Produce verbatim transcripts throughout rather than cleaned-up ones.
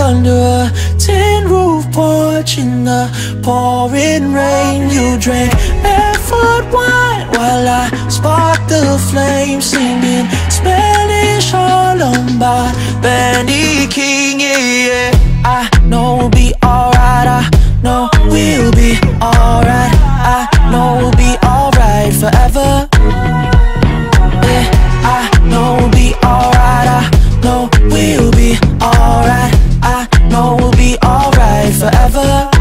under a tin roof porch in the pouring rain. You drank barefoot wine while I sparked the flame, singing Spanish Harlem by Benny King. Yeah, yeah. I know we'll be alright, I know we'll be alright, I know we'll be alright forever. Yeah, I know we'll be alright, I know we'll be alright, I know we'll be alright forever.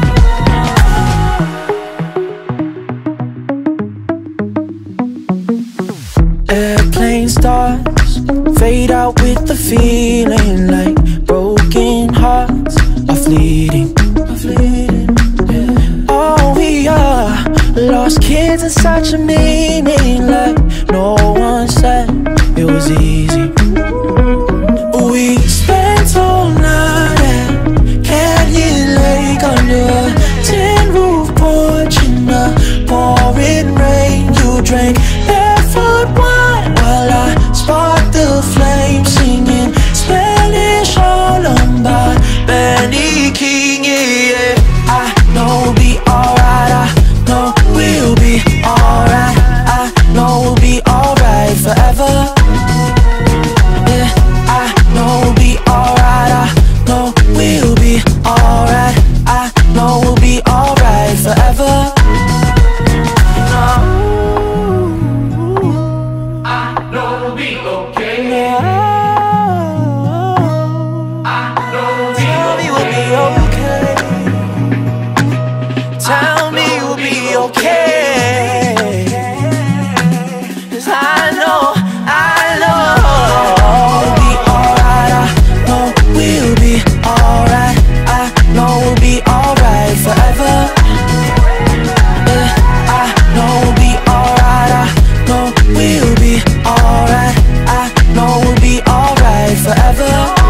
Airplane stars fade out with the feeling, like broken hearts are fleeting, are fleeting, yeah. Oh, we are lost kids in such a meaning, like no one said it was easy. We spent all night at Canyon Lake under a tin roof porch in the pouring rain. You drank barefoot wine while I sparked the flame, singing Spanish Harlem by Benny King. Yeah, yeah. I know we'll be alright, I know we'll be alright, I know we'll be alright forever. Yeah, I know we'll be alright, I know we'll be alright, I know we'll be alright forever. I know we'll be okay. Yeah. I know we'll be Tell me we'll be okay. Tell me we'll be okay. 'Cause I know, I know we'll be alright, I know we'll be alright, I know we'll be alright forever. Yeah, I know we'll be alright, I know we'll be alright, I know we'll be alright forever.